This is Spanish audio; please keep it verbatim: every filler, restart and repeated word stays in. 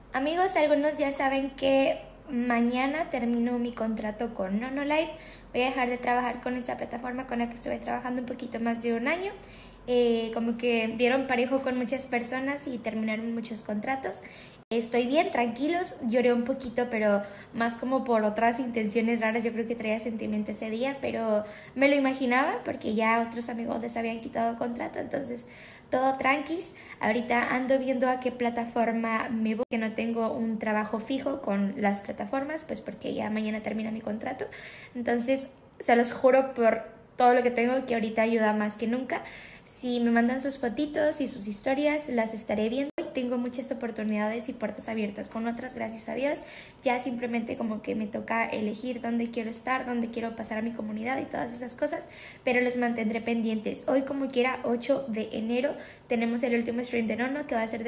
Amigos, algunos ya saben que mañana termino mi contrato con Nonolive. Voy a dejar de trabajar con esa plataforma con la que estuve trabajando un poquito más de un año. Eh, como que dieron parejo con muchas personas y terminaron muchos contratos. Estoy bien, tranquilos, lloré un poquito, pero más como por otras intenciones raras. Yo creo que traía sentimiento ese día, pero me lo imaginaba porque ya otros amigos les habían quitado contrato, entonces todo tranquis. Ahorita ando viendo a qué plataforma me voy, que no tengo un trabajo fijo con las plataformas, pues porque ya mañana termina mi contrato. Entonces, se los juro por todo lo que tengo que ahorita ayuda más que nunca. Si me mandan sus fotitos y sus historias, las estaré viendo. Tengo muchas oportunidades y puertas abiertas con otras, gracias a Dios. Ya simplemente como que me toca elegir dónde quiero estar, dónde quiero pasar a mi comunidad y todas esas cosas, pero los mantendré pendientes. Hoy, como quiera, ocho de enero, tenemos el último stream de Nono, que va a ser de